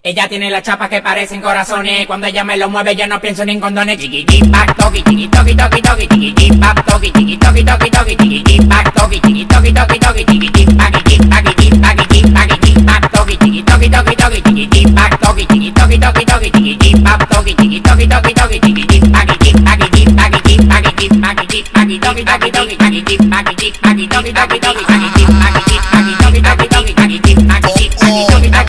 Ella tiene la chapa que parecen corazones. Cuando ella me lo mueve yo no pienso ni en condones. Chiqui back toki, chiqui toki toki toki, chiqui back toki, chiqui toki toki toki, chiqui back toki, chiqui toki toki toki, chiqui back toki, chiqui toki toki toki, chiqui back toki, chiqui toki toki toki, chiqui back toki, chiqui toki toki toki, chiqui toki toki toki,